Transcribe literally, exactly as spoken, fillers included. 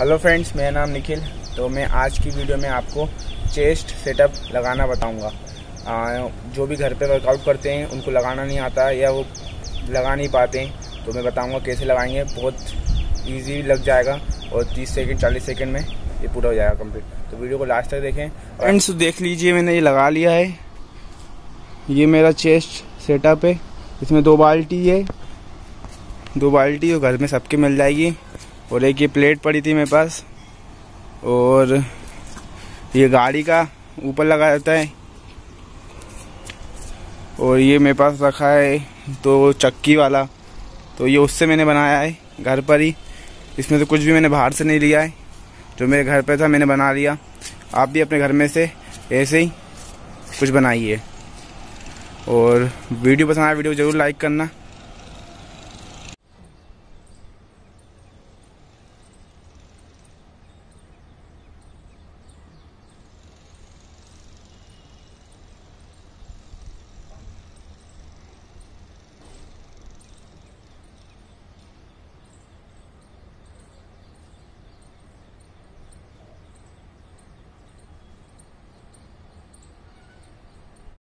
Hello friends, मेरा नाम निखिल। तो मैं आज की वीडियो में आपको चेस्ट सेटअप लगाना बताऊंगा। आ, जो भी घर पे वर्कआउट करते हैं उनको लगाना नहीं आता या वो लगा नहीं पाते हैं, तो मैं बताऊंगा कैसे लगाएंगे। बहुत इजी लग जाएगा और तीस सेकंड चालीस सेकंड में ये पूरा हो जाएगा कंप्लीट। तो वीडियो को लास्ट तक देखें। फ्रेंड्स देख लीजिए, मैंने ये लगा लिया है। ये मेरा चेस्ट सेटअप है। इसमें दो बाल्टी है, दो बाल्टी और घर में सबके मिल जाएगी। और एक ये प्लेट पड़ी थी मेरे पास, और ये गाड़ी का ऊपर लगा रहता है। और ये मेरे पास रखा है तो चक्की वाला, तो ये उससे मैंने बनाया है घर पर ही। इसमें तो कुछ भी मैंने बाहर से नहीं लिया है, जो मेरे घर पे था मैंने बना लिया। आप भी अपने घर में से ऐसे ही कुछ बनाइए। और वीडियो पसंद आया वीडियो ज़रूर लाइक करना।